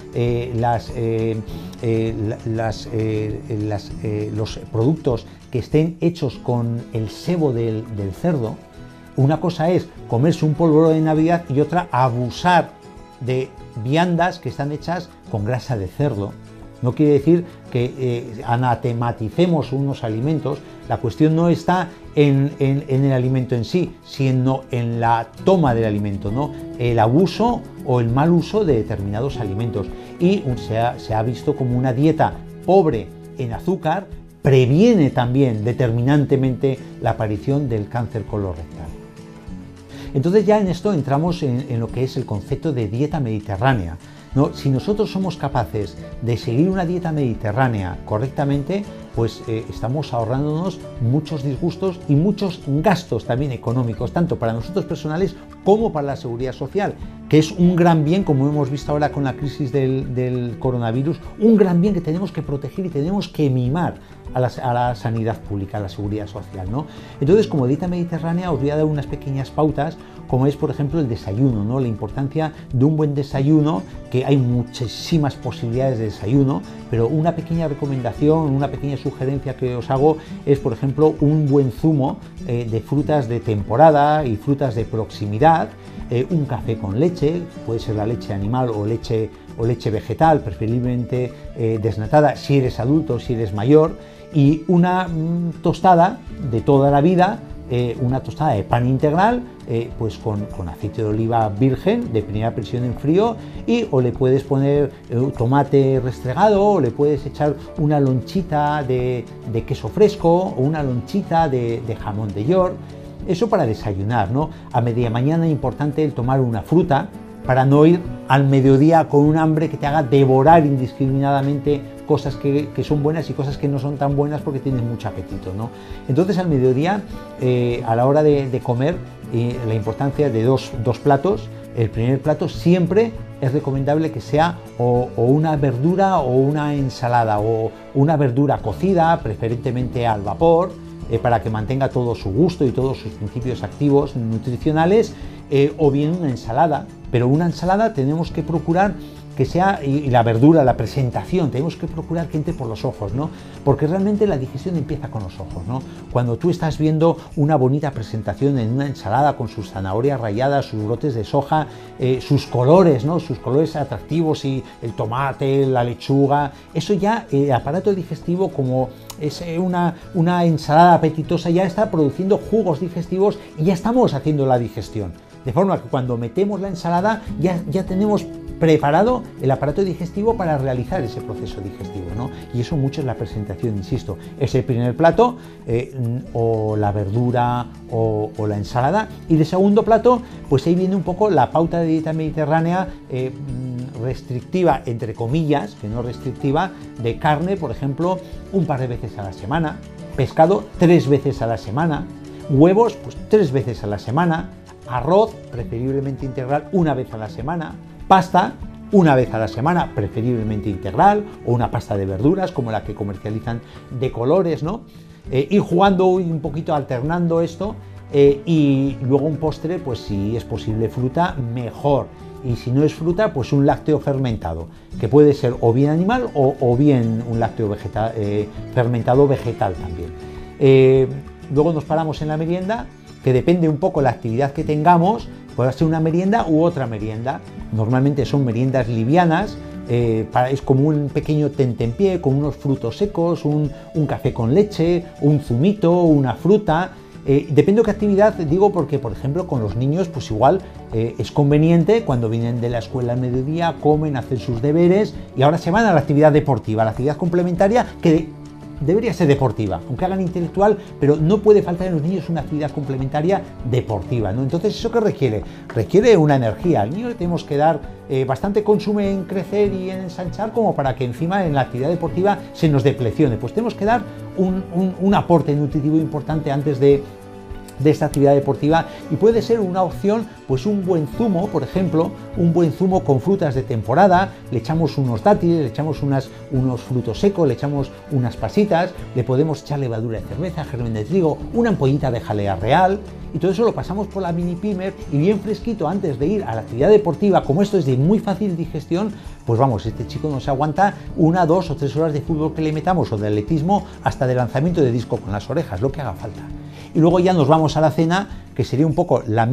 los productos que estén hechos con el sebo del cerdo. Una cosa es comerse un polvorón de Navidad y otra abusar de viandas que están hechas con grasa de cerdo. No quiere decir que anatematicemos unos alimentos. La cuestión no está en el alimento en sí, sino en la toma del alimento, ¿no? El abuso o el mal uso de determinados alimentos. Y se ha visto como una dieta pobre en azúcar previene también determinantemente la aparición del cáncer colorectal. Entonces ya en esto entramos en lo que es el concepto de dieta mediterránea, ¿no? Si nosotros somos capaces de seguir una dieta mediterránea correctamente, pues estamos ahorrándonos muchos disgustos y muchos gastos también económicos, tanto para nosotros personales como para la seguridad social, que es un gran bien, como hemos visto ahora con la crisis del coronavirus, un gran bien que tenemos que proteger y tenemos que mimar a la sanidad pública, a la seguridad social, ¿no? Entonces, como dieta mediterránea, os voy a dar unas pequeñas pautas, como es, por ejemplo, el desayuno, ¿no? La importancia de un buen desayuno, que hay muchísimas posibilidades de desayuno, pero una pequeña recomendación, una pequeña sugerencia que os hago es, por ejemplo, un buen zumo de frutas de temporada y frutas de proximidad, un café con leche, puede ser la leche animal o leche vegetal, preferiblemente desnatada si eres adulto o si eres mayor, y una tostada de toda la vida, una tostada de pan integral, pues con aceite de oliva virgen de primera presión en frío, o le puedes poner tomate restregado, o le puedes echar una lonchita de queso fresco o una lonchita de jamón de York. Eso para desayunar, ¿no? A media mañana es importante el tomar una fruta para no ir al mediodía con un hambre que te haga devorar indiscriminadamente cosas que son buenas y cosas que no son tan buenas porque tienes mucho apetito, ¿no? Entonces al mediodía, a la hora de comer, la importancia de dos platos. El primer plato siempre es recomendable que sea o una verdura o una ensalada, o una verdura cocida, preferentemente al vapor, para que mantenga todo su gusto y todos sus principios activos nutricionales, o bien una ensalada. Pero una ensalada tenemos que procurar que sea, y la verdura, la presentación, tenemos que procurar que entre por los ojos, ¿no? Porque realmente la digestión empieza con los ojos, ¿no? Cuando tú estás viendo una bonita presentación en una ensalada con sus zanahorias ralladas, sus brotes de soja, sus colores, ¿no? Sus colores atractivos, y el tomate, la lechuga, eso ya, el aparato digestivo, como es una ensalada apetitosa, ya está produciendo jugos digestivos y ya estamos haciendo la digestión. De forma que cuando metemos la ensalada ya tenemos preparado el aparato digestivo para realizar ese proceso digestivo, ¿no? Y eso mucho es la presentación, insisto, es el primer plato, o la verdura o la ensalada, y de segundo plato, pues ahí viene un poco la pauta de dieta mediterránea, restrictiva, entre comillas, que no restrictiva, de carne, por ejemplo, un par de veces a la semana, pescado 3 veces a la semana, huevos, pues 3 veces a la semana, arroz, preferiblemente integral, 1 vez a la semana, pasta, 1 vez a la semana, preferiblemente integral, o una pasta de verduras como la que comercializan de colores, ¿no? Ir jugando un poquito, alternando esto, y luego un postre, pues si es posible fruta, mejor. Y si no es fruta, pues un lácteo fermentado, que puede ser o bien animal o bien un lácteo fermentado vegetal también. Luego nos paramos en la merienda, que depende un poco de la actividad que tengamos, puede ser una merienda u otra merienda. Normalmente son meriendas livianas, es como un pequeño tentempié con unos frutos secos, un café con leche, un zumito, una fruta. Depende de qué actividad, digo, porque por ejemplo con los niños pues igual es conveniente, cuando vienen de la escuela al mediodía, comen, hacen sus deberes y ahora se van a la actividad deportiva, la actividad complementaria, que debería ser deportiva, aunque hagan intelectual, pero no puede faltar en los niños una actividad complementaria deportiva, ¿no? Entonces, ¿eso qué requiere? Requiere una energía. Al niño le tenemos que dar bastante consume en crecer y en ensanchar, como para que encima en la actividad deportiva se nos deprecione. Pues tenemos que dar un aporte nutritivo importante antes de esta actividad deportiva, y puede ser una opción pues un buen zumo, por ejemplo, un buen zumo con frutas de temporada, le echamos unos dátiles, le echamos unos frutos secos, le echamos unas pasitas, le podemos echar levadura de cerveza, germen de trigo, una ampollita de jalea real, y todo eso lo pasamos por la mini pimer y bien fresquito antes de ir a la actividad deportiva. Como esto es de muy fácil digestión, pues vamos, este chico no se aguanta 1, 2 o 3 horas de fútbol que le metamos, o de atletismo, hasta de lanzamiento de disco con las orejas, lo que haga falta. Y luego ya nos vamos a la cena, que sería un poco el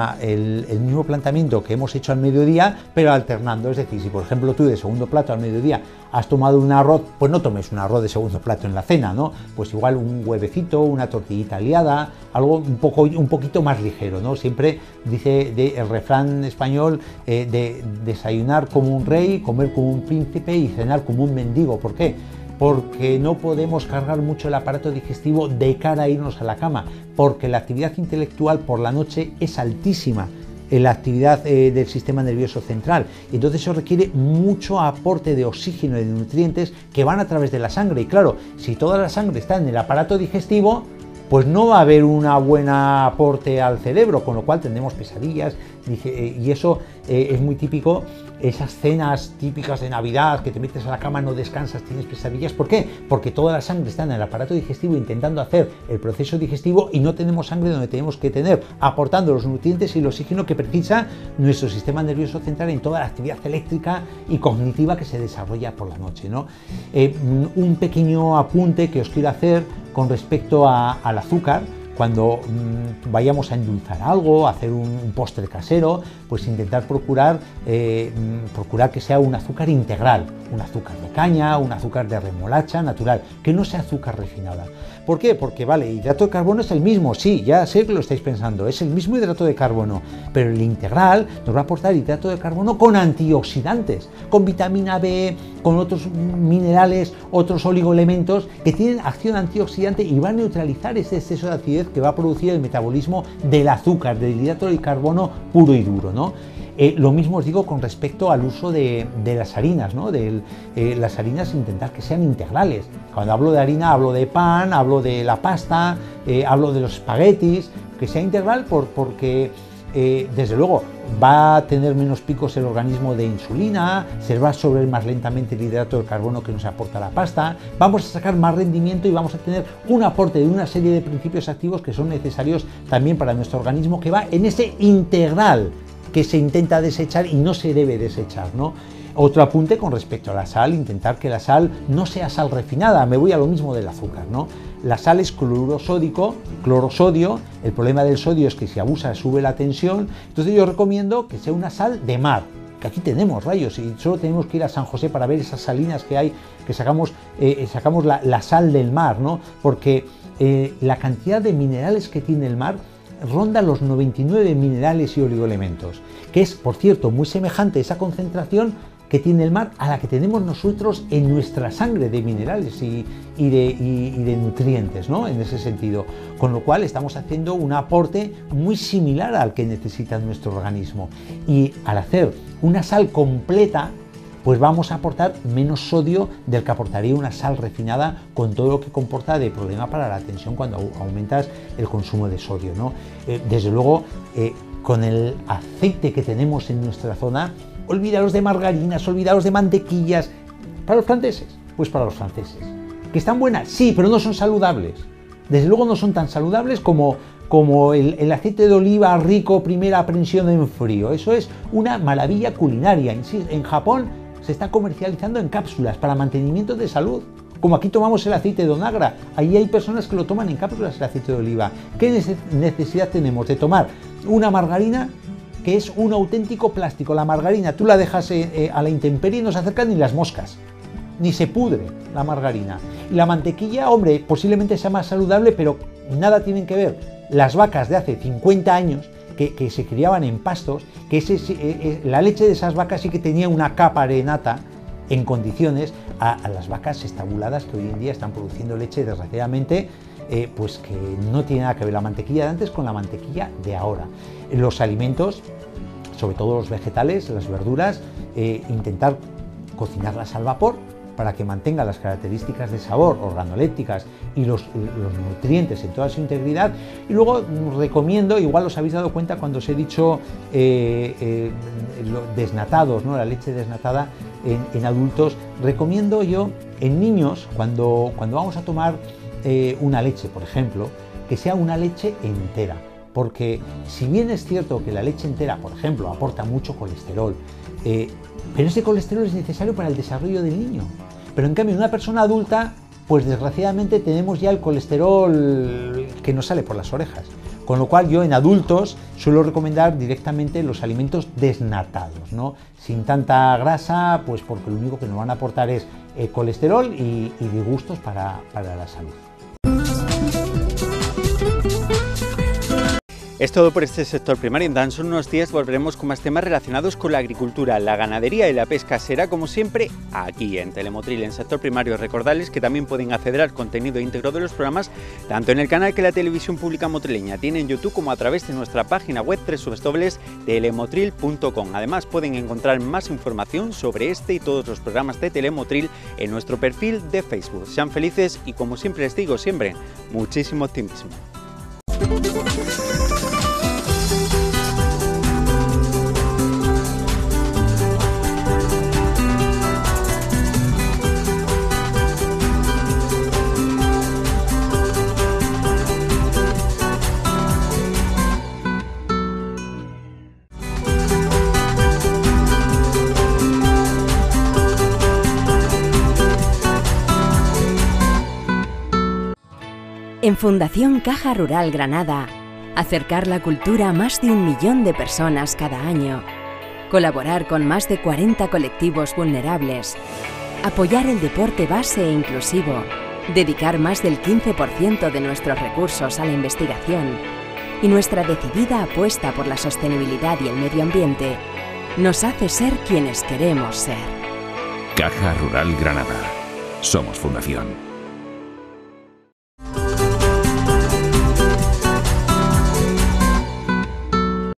mismo planteamiento que hemos hecho al mediodía, pero alternando. Es decir, si por ejemplo tú de segundo plato al mediodía has tomado un arroz, pues no tomes un arroz de segundo plato en la cena, ¿no? Pues igual un huevecito, una tortillita liada, algo un poquito más ligero, ¿no? Siempre dice el refrán español, de desayunar como un rey, comer como un príncipe y cenar como un mendigo. ¿Por qué? Porque no podemos cargar mucho el aparato digestivo de cara a irnos a la cama, porque la actividad intelectual por la noche es altísima en la actividad del sistema nervioso central, y entonces eso requiere mucho aporte de oxígeno y de nutrientes que van a través de la sangre, y claro, si toda la sangre está en el aparato digestivo, pues no va a haber un buen aporte al cerebro, con lo cual tendremos pesadillas, y eso es muy típico. Esas cenas típicas de Navidad, que te metes a la cama, no descansas, tienes pesadillas. ¿Por qué? Porque toda la sangre está en el aparato digestivo intentando hacer el proceso digestivo, y no tenemos sangre donde tenemos que tener, aportando los nutrientes y el oxígeno que precisa nuestro sistema nervioso central en toda la actividad eléctrica y cognitiva que se desarrolla por la noche, ¿no? Un pequeño apunte que os quiero hacer con respecto al azúcar. Cuando vayamos a endulzar algo, a hacer un postre casero, pues intentar procurar que sea un azúcar integral, un azúcar de caña, un azúcar de remolacha natural, que no sea azúcar refinada. ¿Por qué? Porque vale, hidrato de carbono es el mismo, sí, ya sé que lo estáis pensando, es el mismo hidrato de carbono, pero el integral nos va a aportar hidrato de carbono con antioxidantes, con vitamina B, con otros minerales, otros oligoelementos que tienen acción antioxidante y van a neutralizar ese exceso de acidez que va a producir el metabolismo del azúcar, del hidrato de carbono puro y duro, ¿no? Lo mismo os digo con respecto al uso de las harinas, ¿no? Las harinas, intentar que sean integrales. Cuando hablo de harina hablo de pan, hablo de la pasta, hablo de los espaguetis, que sea integral porque desde luego va a tener menos picos el organismo de insulina, se va a absorber más lentamente el hidrato de carbono que nos aporta la pasta, vamos a sacar más rendimiento y vamos a tener un aporte de una serie de principios activos que son necesarios también para nuestro organismo, que va en ese integral que se intenta desechar y no se debe desechar, ¿no? Otro apunte con respecto a la sal, intentar que la sal no sea sal refinada, me voy a lo mismo del azúcar, ¿no? La sal es cloruro sódico, clorosodio, el problema del sodio es que si abusa sube la tensión, entonces yo recomiendo que sea una sal de mar, que aquí tenemos rayos y solo tenemos que ir a San José para ver esas salinas que hay, que sacamos la sal del mar, ¿no? Porque la cantidad de minerales que tiene el mar ronda los 99 minerales y oligoelementos, que es, por cierto, muy semejante esa concentración que tiene el mar a la que tenemos nosotros en nuestra sangre de minerales y de nutrientes, ¿no? En ese sentido, con lo cual estamos haciendo un aporte muy similar al que necesita nuestro organismo, y al hacer una sal completa pues vamos a aportar menos sodio del que aportaría una sal refinada, con todo lo que comporta de problema para la tensión cuando aumentas el consumo de sodio, ¿no? Desde luego, con el aceite que tenemos en nuestra zona, olvidaros de margarinas, olvidaros de mantequillas. ¿Para los franceses? Pues para los franceses. ¿Que están buenas? Sí, pero no son saludables. Desde luego no son tan saludables como el aceite de oliva rico, primera prensión en frío. Eso es una maravilla culinaria. En Japón se está comercializando en cápsulas para mantenimiento de salud. Como aquí tomamos el aceite de onagra, ahí hay personas que lo toman en cápsulas, el aceite de oliva. ¿Qué necesidad tenemos de tomar una margarina que es un auténtico plástico? La margarina tú la dejas a la intemperie y no se acercan ni las moscas, ni se pudre la margarina. Y la mantequilla, hombre, posiblemente sea más saludable, pero nada tienen que ver las vacas de hace 50 años que se criaban en pastos, que la leche de esas vacas sí que tenía una capa de nata en condiciones a las vacas estabuladas que hoy en día están produciendo leche, desgraciadamente, pues que no tiene nada que ver la mantequilla de antes con la mantequilla de ahora. Los alimentos, sobre todo los vegetales, las verduras, intentar cocinarlas al vapor para que mantenga las características de sabor organolépticas y los nutrientes en toda su integridad. Y luego recomiendo, igual os habéis dado cuenta cuando os he dicho desnatados, ¿no? La leche desnatada en adultos, recomiendo yo en niños, cuando vamos a tomar una leche, por ejemplo, que sea una leche entera, porque si bien es cierto que la leche entera, por ejemplo, aporta mucho colesterol, pero ese colesterol es necesario para el desarrollo del niño. Pero en cambio, en una persona adulta, pues desgraciadamente tenemos ya el colesterol que nos sale por las orejas. Con lo cual yo en adultos suelo recomendar directamente los alimentos desnatados, ¿no? Sin tanta grasa, pues porque lo único que nos van a aportar es colesterol y disgustos para la salud. Es todo por este sector primario. En tan solo unos días volveremos con más temas relacionados con la agricultura, la ganadería y la pesca. Será como siempre aquí en Telemotril, en sector primario. Recordarles que también pueden acceder al contenido íntegro de los programas tanto en el canal que la televisión pública motrileña tiene en YouTube como a través de nuestra página web www.telemotril.com. Además pueden encontrar más información sobre este y todos los programas de Telemotril en nuestro perfil de Facebook. Sean felices y, como siempre les digo, siempre muchísimo optimismo. En Fundación Caja Rural Granada, acercar la cultura a más de 1 millón de personas cada año, colaborar con más de 40 colectivos vulnerables, apoyar el deporte base e inclusivo, dedicar más del 15% de nuestros recursos a la investigación y nuestra decidida apuesta por la sostenibilidad y el medio ambiente, nos hace ser quienes queremos ser. Caja Rural Granada. Somos Fundación.